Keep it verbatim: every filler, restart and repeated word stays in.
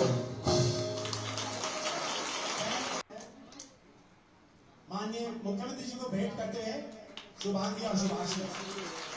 माननीय मुख्यमंत्री जी को भेंट करते हैं शुभांगी और शुभाशय।